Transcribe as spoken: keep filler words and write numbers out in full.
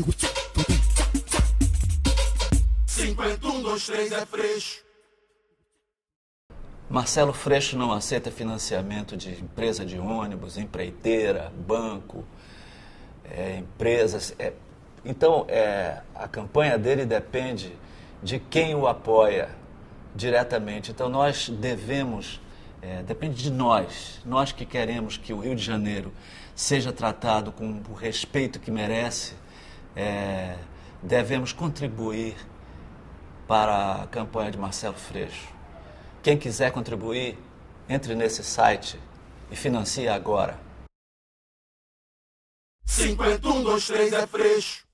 cinquenta, um, dois, três é Freixo. Marcelo Freixo não aceita financiamento de empresa de ônibus, empreiteira, banco, é, empresas. É, então, é, a campanha dele depende de quem o apoia diretamente. Então, nós devemos, é, depende de nós, nós que queremos que o Rio de Janeiro seja tratado com o respeito que merece, é, devemos contribuir para a campanha de Marcelo Freixo. Quem quiser contribuir, entre nesse site e financie agora. cinquenta, um, dois, três é Freixo.